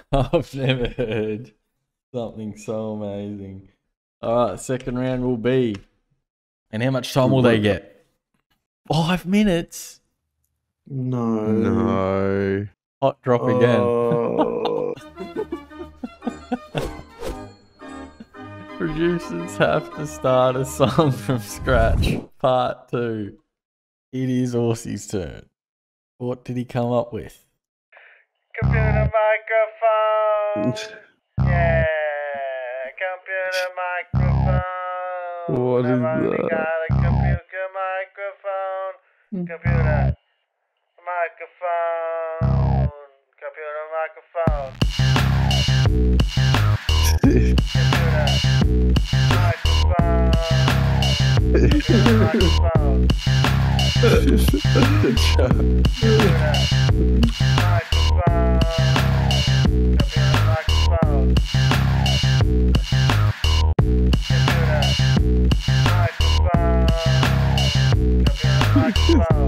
I've never heard something so amazing. Alright, second round will be. And how much time will they get? 5 minutes. No. Hot drop again. Producers have to start a song from scratch. Part 2. It is Aussie's turn. What did he come up with? Computer microphone. Yeah, computer microphone. What is I've only that? got a computer microphone. Computer microphone. Computer microphone. Computer microphone. Computer microphone. Good job. Computer microphone. Computer microphone. Computer microphone. Computer microphone.